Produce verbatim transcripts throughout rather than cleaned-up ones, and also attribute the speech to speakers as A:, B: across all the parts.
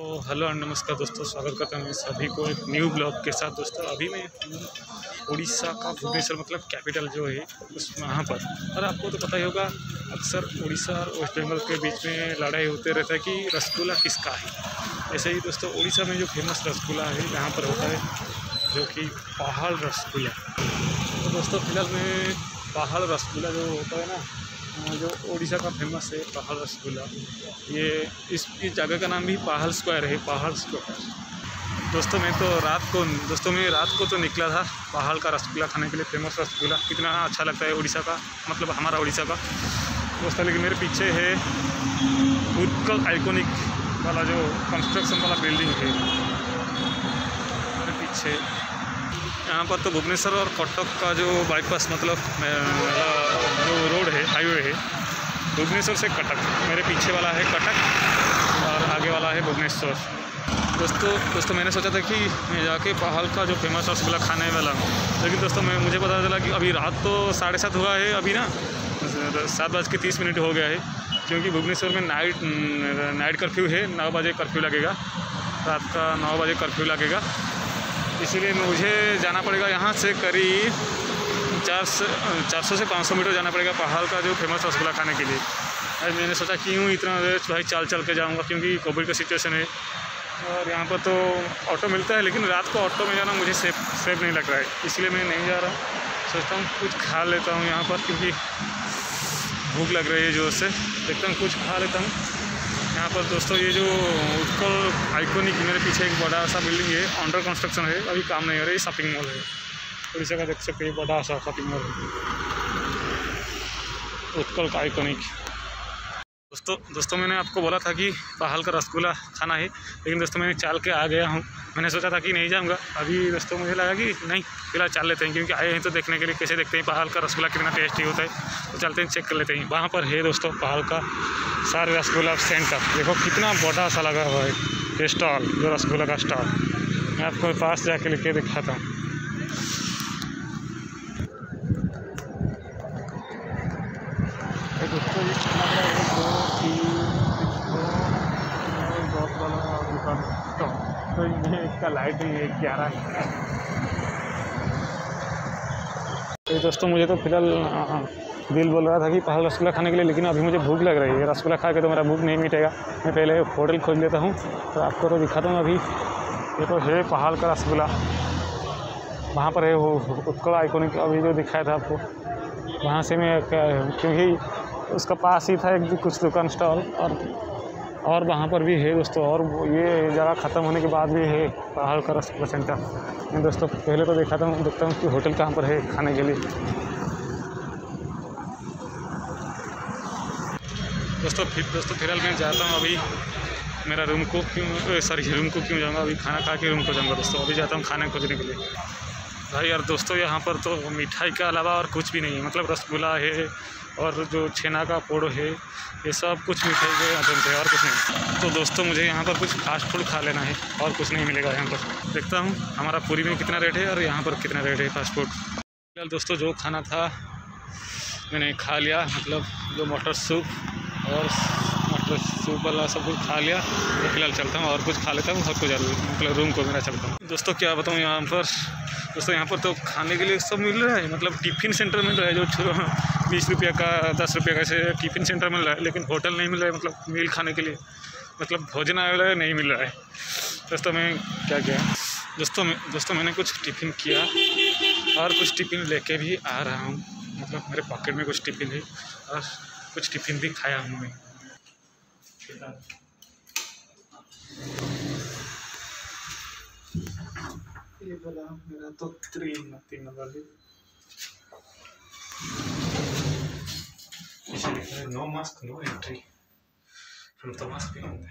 A: Hello और नमस्कार दोस्तों, स्वागत करता हूँ सभी को एक न्यू ब्लॉग के साथ। दोस्तों अभी मैं उड़ीसा का भुवनेश्वर मतलब कैपिटल जो है उस वहाँ पर, और आपको तो पता ही होगा अक्सर उड़ीसा और वेस्ट बंगाल के बीच में लड़ाई होते रहता है कि रसगुल्ला किसका है। ऐसे ही दोस्तों उड़ीसा में जो फेमस रसगुल्ला है यहाँ पर होता है जो कि पहाड़ रसगुल्ला। तो दोस्तों फिलहाल में पहाड़ रसगुल्ला जो होता है ना, जो उड़ीसा का फेमस है पहाड़ रसगुल्ला, ये इस इस जगह का नाम भी पहाड़ स्क्वायर है, पहाड़ स्क्वायर। दोस्तों मैं तो रात को दोस्तों मैं रात को तो निकला था पहाड़ का रसगुल्ला खाने के लिए। फेमस रसगुल्ला कितना अच्छा लगता है उड़ीसा का, मतलब हमारा उड़ीसा का दोस्तों। लेकिन मेरे पीछे है उत्कल आइकॉनिक वाला जो कंस्ट्रक्शन वाला बिल्डिंग है मेरे पीछे। यहाँ पर तो भुवनेश्वर और कटक का जो बाईपास मतलब जो रोड है, हाईवे है भुवनेश्वर से कटक, मेरे पीछे वाला है कटक और आगे वाला है भुवनेश्वर। दोस्तों दोस्तों मैंने सोचा था कि मैं जाके पहाड़ का जो फेमस रसगुल्ला खाने वाला हूँ, लेकिन दोस्तों मैं मुझे पता चला कि अभी रात तो साढ़े सात हुआ है, अभी ना सात बज के तीस मिनट हो गया है, क्योंकि भुवनेश्वर में नाइट नाइट कर्फ्यू है। नौ बजे कर्फ्यू लगेगा, रात का नौ बजे कर्फ्यू लगेगा। इसीलिए मुझे जाना पड़ेगा यहाँ से करीब चार सौ चार सौ से पाँच सौ मीटर जाना पड़ेगा पहाड़ का जो फेमस रसगुल्ला खाने के लिए। आज मैंने सोचा क्यों इतना देर भाई चाल चल के जाऊँगा, क्योंकि कोविड का सिचुएशन है और यहाँ पर तो ऑटो मिलता है, लेकिन रात को ऑटो में जाना मुझे सेफ सेफ नहीं लग रहा है, इसलिए मैं नहीं जा रहा। सोचता हूँ कुछ खा लेता हूँ यहाँ पर, क्योंकि भूख लग रही है जोर से। देखता हूँ कुछ खा लेता हूँ यहाँ पर। दोस्तों ये जो उत्कल आइकॉनिक मेरे पीछे एक बड़ा सा बिल्डिंग है, अंडर कंस्ट्रक्शन है, अभी काम नहीं हो रहा है। शॉपिंग मॉल है उड़ीसा का, देख सकते हैं बड़ा सा शॉपिंग मॉल है उत्कल का आइकॉनिक। दोस्तों दोस्तों मैंने आपको बोला था कि पहाड़ का रसगुल्ला खाना है, लेकिन दोस्तों मैंने चाल के आ गया हूँ। मैंने सोचा था कि नहीं जाऊँगा अभी, दोस्तों मुझे लगा कि नहीं फिलहाल चाल लेते हैं, क्योंकि आए हैं तो देखने के लिए कैसे देखते हैं पहाड़ का रसगुल्ला कितना टेस्टी होता है। तो चलते हैं, चेक कर लेते हैं। वहाँ पर है दोस्तों पहाड़ का सारे रसगुल्ला सेंटर, देखो कितना बड़ा सा लगा हुआ है स्टॉल, जो रसगुल्ला का स्टॉल। मैं आपको पास जाके लेके दिखाता हूँ। दोस्तों ये कितना बड़ा है, दो तीन बहुत बड़ा दुकान स्टॉल। तो ये इसका लाइट ही एक ग्यारह है। तो दोस्तों मुझे तो फिलहाल दिल बोल रहा था कि पहाड़ रसगुल्ला खाने के लिए, लेकिन अभी मुझे भूख लग रही है। रसगुल्ला खा के तो मेरा भूख नहीं मिटेगा। मैं पहले होटल खोज लेता हूँ, तो आपको तो दिखाता हूँ। अभी ये तो है पहाड़ का रसगुल्ला, वहाँ पर है वो उत्कल आइकॉनिक, अभी जो दिखाया था आपको, वहाँ से मैं क्योंकि उसका पास ही था एक कुछ दुकान स्टॉल, और और वहाँ पर भी है दोस्तों। और ये जगह ख़त्म होने के बाद भी है पहाड़ का रसगुल्ला सेंटर। मैं दोस्तों पहले तो दिखाता हूँ, देखता हूँ कि होटल कहाँ पर है खाने के लिए। दोस्तों फिर दोस्तों फिलहाल मैं जाता हूँ अभी मेरा रूम को, क्यों सॉरी रूम को क्यों जाऊँगा, अभी खाना खा के रूम को जाऊँगा दोस्तों। अभी जाता हूँ खाने खोजने के लिए भाई। यार दोस्तों यहाँ पर तो मिठाई के अलावा और कुछ भी नहीं है, मतलब रसगुल्ला है और जो छेना का पोड़ो है, ये सब कुछ मिठाई के आइटम है और कुछ नहीं। तो दोस्तों मुझे यहाँ पर कुछ फास्ट फूड खा लेना है और कुछ नहीं मिलेगा यहाँ पर। देखता हूँ हमारा पूरी में कितना रेट है और यहाँ पर कितना रेट है फास्ट फूड। फिलहाल दोस्तों जो खाना था मैंने खा लिया, मतलब जो मटर सूप और मटर सूप वाला सब कुछ खा लिया। तो फिलहाल चलता हूँ और कुछ खा लेता हूँ, और कुछ मतलब रूम को मेरा चलता हूँ। दोस्तों क्या बताऊँ, यहाँ पर दोस्तों यहाँ पर तो खाने के लिए सब मिल रहा है, मतलब टिफ़िन सेंटर मिल रहा है, जो बीस रुपये का दस रुपये का ऐसे टिफ़िन सेंटर मिल रहा है, लेकिन होटल नहीं मिल रहा है, मतलब मील खाने के लिए, मतलब भोजनालय नहीं मिल रहा है। दोस्तों मैं क्या किया दोस्तों मैं दोस्तों मैंने कुछ टिफ़िन किया और कुछ टिफ़िन लेके भी आ रहा हूँ, मतलब मेरे पॉकेट में कुछ टिफ़िन है और कुछ टिफ़िन भी खाया हूँ मैं। ये बोला मेरा तो तीन तीन नंबर है, इसे लिखा है नो मास्क नो एंट्री, फिर तो मास्क भी होता है।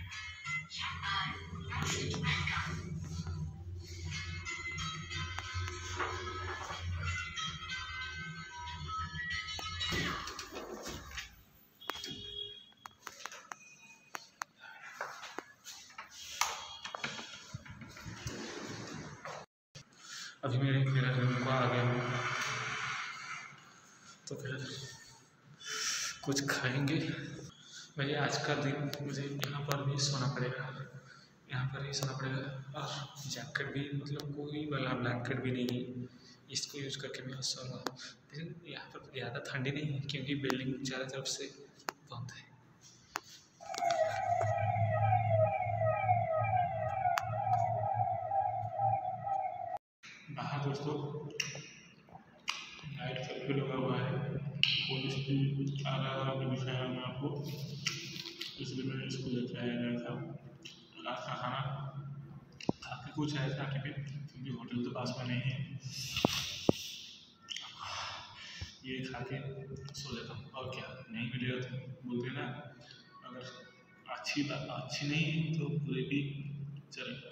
A: अभी मेरे मेरा रूम को आ गया हूँ, तो फिर कुछ खाएंगे। भाई आज का दिन मुझे यहाँ पर भी सोना पड़ेगा, यहाँ ही सोना पड़ेगा। और जैकेट भी मतलब कोई वाला ब्लैंकेट भी नहीं है, इसको यूज़ करके मैं सोऊंगा। लेकिन यहाँ पर ज़्यादा ठंडी नहीं है क्योंकि बिल्डिंग चारों तरफ से बंद है। बाहर दोस्तों लाइट कर्फ्यू लगा हुआ है, पुलिस भी आ रहा है दिखाया मैं आपको, इसलिए मैं इसको लेके आया गया था। रात का खाना खा के कुछ आया था टिफिन, क्योंकि होटल तो पास में नहीं है, ये खा के सो जाता हूँ। और क्या, नहीं मिलेगा तो बोलते ना, अगर अच्छी बात अच्छी नहीं है तो बुरे भी चलेगा।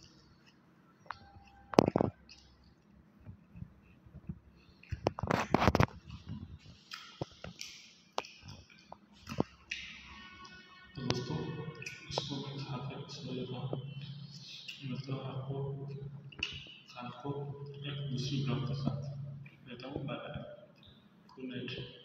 A: तो दोस्तों इसको मैं खा कर सो जाता हूँ। मतलब आपको कल को एक दूसरी ब्लॉग के साथ देता हूँ। Bye bye, good night.